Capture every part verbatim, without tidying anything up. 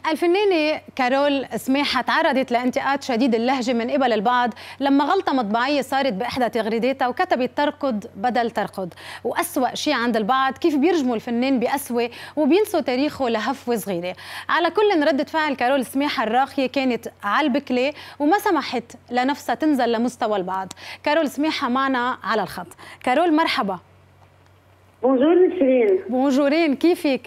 الفنانة كارول سماحة تعرضت لانتقاد شديد اللهجة من قبل البعض لما غلطة مطبعية صارت بإحدى تغريداتها وكتبت تركض بدل تركض. وأسوأ شيء عند البعض كيف بيرجموا الفنان بقسوة وبينسوا تاريخه لهفوة صغيرة. على كل ردة فعل كارول سماحة الراقية كانت على البكلة وما سمحت لنفسها تنزل لمستوى البعض. كارول سماحة معنا على الخط. كارول مرحبا. بونجور نسرين. بونجورين، كيفك؟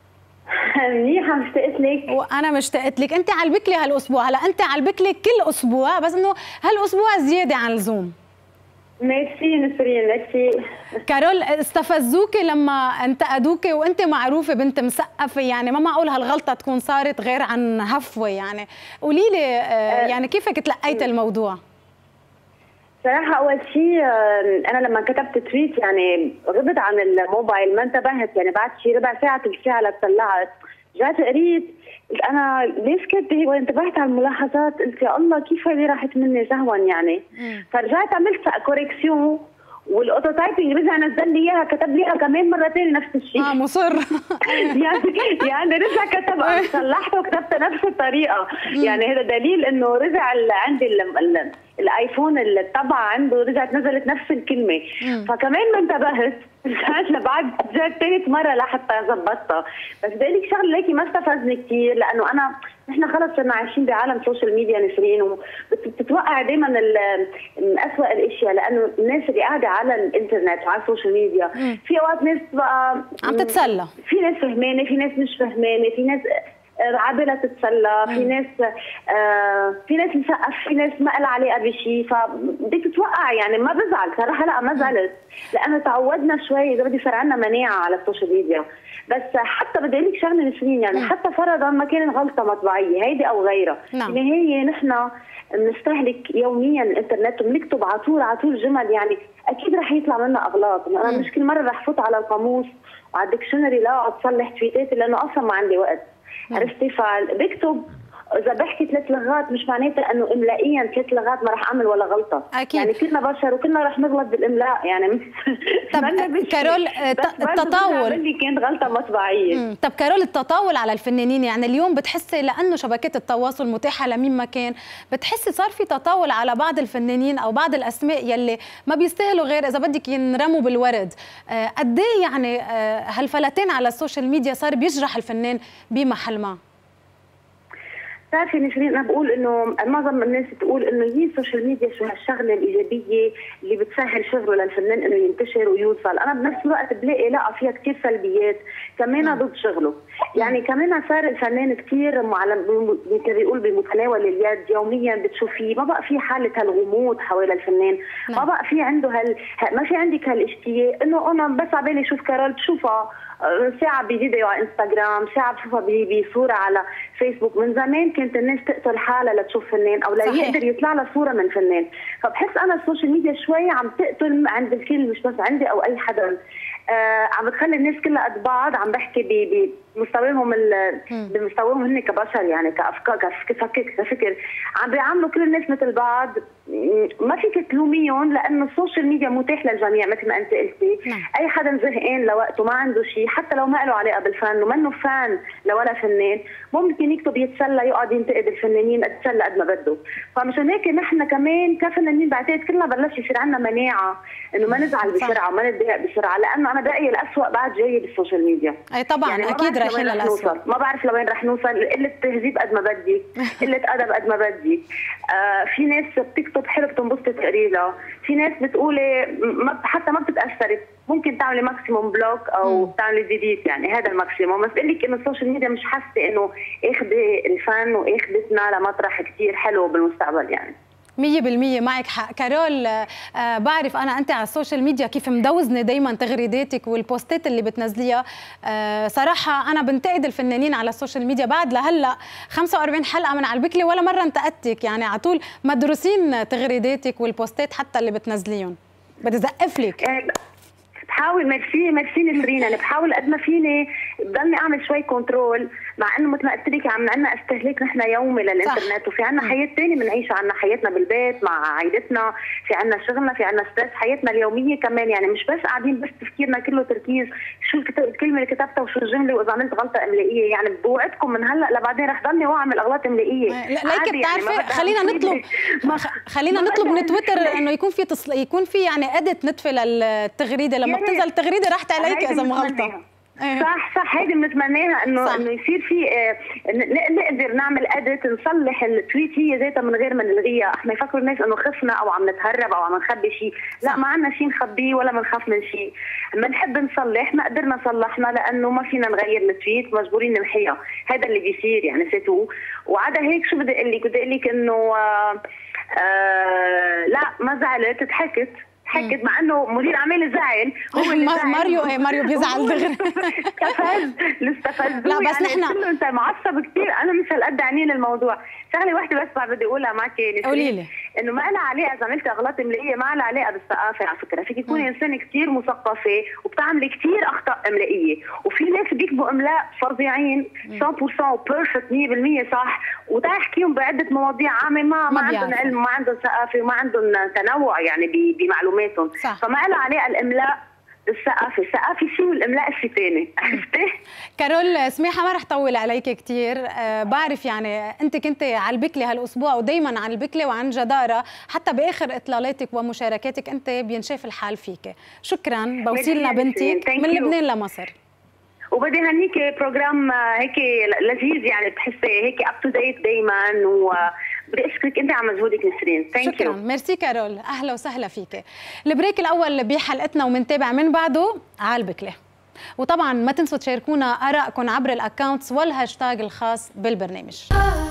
منيحة، مشتقت لك. وأنا مشتقت لك. أنت على البكلة هالأسبوع، هلا أنت على البكلة كل أسبوع بس إنه هالأسبوع زيادة عن اللزوم. ميرسي نسرين، ميرسي. كارول، استفزوكي لما انتقدوكي وأنت معروفة بنت مثقفة، يعني ما معقول هالغلطة تكون صارت غير عن هفوة. يعني قولي لي يعني كيفك تلقيت الموضوع؟ صراحة أول شيء أنا لما كتبت تويت يعني غبت عن الموبايل، ما انتبهت، يعني بعد شيء ربع ساعة ثلث ساعة لطلعت، جات قريت قلت أنا ليش كاتبة هيك، وانتبهت على الملاحظات قلت يا الله كيف هذه راحت مني سهوا يعني. فرجعت عملت كوريكسيون والاوتو تايبنج رجع نزل لي اياها، كتب لي اياها كمان مرتين نفس الشيء. اه مصر. يعني يعني رجع كتب، صلحته وكتبت نفس الطريقه. يعني هذا دليل انه رجع عندي الايفون الطبعه عنده رجعت نزلت نفس الكلمه. فكمان ما انتبهت، رجعت لبعد جات ثالث مره لحتى ظبطتها. بس بدي لك شغله هيك ما استفزني كثير، لانه انا نحن خلص صرنا عايشين بعالم سوشيال ميديا نسرين، وبتتوقع دائما من اسوء الاشياء، لانه الناس اللي قاعده على الانترنت وعلى السوشيال ميديا في اوقات ناس بقى عم تتسلى، في ناس فهمانه، في ناس مش فهمانه، في ناس عابله تتسلى، في ناس آه في ناس مثقف، في ناس ما لها علاقه بشيء، فبدك تتوقع. يعني ما بزعل صراحه، لا ما زعلت، لانه تعودنا شوي اذا بدي صار عندنا مناعه على السوشيال ميديا. بس حتى بدي اقول لك شغله نسرين، يعني مم. حتى فرضا ما كانت غلطه مطبعيه هيدي او غيرها، نعم. بالنهايه نحن بنستهلك يوميا الانترنت وبنكتب على طول على طول جمل، يعني اكيد رح يطلع منا اغلاط. انا مش كل مره رح فوت على القاموس وعلى الدكشنري لا اقعد اصلح تويتاتي، لانه اصلا ما عندي وقت. عرفتي؟ فبكتب اذا بحكي ثلاث لغات مش معناتها انه املائيا ثلاث لغات ما رح اعمل ولا غلطه. أكيد. يعني كلنا بشر وكلنا رح نغلط بالاملاء. يعني طب كارول، التطاول اللي كانت غلطه مطبعيه. مم. طب كارول، التطاول على الفنانين، يعني اليوم بتحسي لانه شبكات التواصل متاحه لمين ما كان، بتحسي صار في تطاول على بعض الفنانين او بعض الاسماء يلي ما بيستاهلوا غير اذا بدك ينرموا بالورد. آه قد ايه يعني آه هالفلتين على السوشيال ميديا صار بيجرح الفنان بمحل ما؟ بتعرفي نسرين، انا بقول انه معظم الناس بتقول انه هي السوشيال ميديا شو هالشغله الايجابيه اللي بتسهل شغله للفنان انه ينتشر ويوصل. انا بنفس الوقت بلاقي لا فيها كثير سلبيات كمان ضد شغله. يعني كمان صار الفنان كثير معلم مثل بيقول بمتناول اليد، يوميا بتشوفيه، ما بقى في حاله هالغموض حوالي الفنان، ما بقى في عنده هال ما في عندك هالاشتياق انه انا بس على بالي اشوف كارول بشوفها ساعة بفيديو على انستغرام، ساعة بشوفها بصورة على فيسبوك. من زمان كانت الناس تقتل حالها لتشوف فنان او لا يقدر يطلع لها صورة من فنان. فبحس انا السوشيال ميديا شوي عم تقتل عند الكل، مش بس عندي او اي حدا. آه عم بتخلي الناس كلها قد بعض، عم بحكي بمستواهم بمستواهم هن كبشر، يعني كافكار كفكر كفكر عم بيعاملوا كل الناس مثل بعض. ما فيك تلوميهم لانه السوشيال ميديا متاح للجميع مثل ما انت قلتي. نعم. اي حدا زهقان لوقته ما عنده شيء، حتى لو ما له علاقه بالفن ومنه فان لولا فنان، ممكن يكتب يتسلى، يقعد ينتقد الفنانين يتسلى قد ما بده. فمشان هيك نحن كمان كفنانين بعتقد كلنا بلش يصير عندنا مناعه انه ما نزعل بسرعه وما نتضايق بسرعه، لانه انا برايي الاسوء بعد جاي بالسوشيال ميديا. اي طبعا يعني اكيد رايحين للاسوء. ما بعرف لوين رح نوصل، قله تهذيب قد ما بدي، قله ادب قد ما بدي. آه في ناس بتكتب حلو بتنبسط تقريبا، في ناس بتقولي ما حتى ما بتتاثري، ممكن تعملي ماكسيموم بلوك او تعملي ديليت، يعني هذا الماكسيموم. بس بقول لك انه السوشيال ميديا مش حاسه انه اخذي الفن واخذتنا لمطرح كثير حلو بالمستقبل. يعني مية بالمية معك حق كارول. آه بعرف أنا أنت على السوشيال ميديا كيف مدوزنة دايما تغريداتك والبوستات اللي بتنزليها. آه صراحة أنا بنتقد الفنانين على السوشيال ميديا بعد لهلا خمسة وأربعين حلقة من على البكلة ولا مرة انتقدتك، يعني على طول مدروسين تغريداتك والبوستات حتى اللي بتنزليهم. بدي زقف لك. بحاول. ميرسي ميرسي نسرين، انا بحاول قد ما فيني بضلني اعمل شوي كنترول، مع انه مثل ما قلت لك عم عندنا استهلاك نحن يومي للانترنت، وفي عندنا حياه ثانيه بنعيشها، عندنا حياتنا بالبيت مع عائلتنا، في عندنا شغلنا، في عندنا ستريس، حياتنا اليوميه كمان، يعني مش بس قاعدين بس تفكيرنا كله تركيز شو الكلمه اللي كتبتها وشو الجمله واذا عملت غلطه املائيه، يعني بوعدكم من هلا لبعدين رح ضلني واعمل اغلاط املائيه. ليك بتعرفي يعني خلينا نطلب خلينا نطلب من تويتر انه يكون في تصل... يكون في يعني ادت نتفه للتغريده، لما بتنزل التغريده رح عليك اذا مغلطه. صح صح هيدي بنتمناها انه انه يصير في آه نقدر نعمل اديت نصلح التويت هي ذاتها من غير ما نلغيها، احنا يفكروا الناس انه خفنا او عم نتهرب او عم نخبي شيء، لا ما عندنا شيء نخبيه ولا بنخاف من شيء، بنحب نصلح، ما قدرنا صلحنا لانه ما فينا نغير التويت مجبورين نمحيها، هذا اللي بيصير يعني سيتو. وعدا هيك شو بدي اقول لك؟ بدي اقول لك انه آه آه لا ما زعلت، ضحكت حكت مع انه مدير اعمال زعل، هو اللي زعل. ماريو ايه ماريو بيزعل دغري استفز استفز لا بس يعني نحن انت معصب كثير، انا مش هالقد عني للموضوع. شغله واحده بس بدي اقولها معك قولي لي، انه ما لها علاقه اذا عملت اغلاط املائيه، ما لها علاقه بالثقافه، على فكره فيك تكوني انسان كثير مثقفه وبتعملي كثير اخطاء املائيه، وفي ناس بيكتبوا املاء فظيعين مية بالمية بيرفكت مية بالمية صح، وتحكيهم بعده مواضيع عامه ما ما عندهم علم، ما عندهم ثقافه، وما عندهم تنوع يعني بمعلوماتهم، فما لها علاقه الاملاء الثقافه، الثقافه شيء والاملاء شيء ثاني، عرفتي؟ كارول سميحه ما رح طول عليك كثير، أه بعرف يعني انت كنت على البكله هالاسبوع ودائما على البكله وعن جداره، حتى باخر اطلالاتك ومشاركاتك انت بينشاف الحال فيك. شكرا، بوصيلنا بنتك من لبنان لمصر. وبدي هنيكي بروجرام هيك لذيذ، يعني بتحسي هيك اب تو ديت دائما، وبدي اشكرك انت على مجهودك نسرين. ثانك يو. شكرا، ميرسي كارول، اهلا وسهلا فيك. البريك الاول بحلقتنا ومنتابع من بعده على البكله. وطبعا ما تنسوا تشاركونا ارائكم عبر الاكونتس والهاشتاج الخاص بالبرنامج.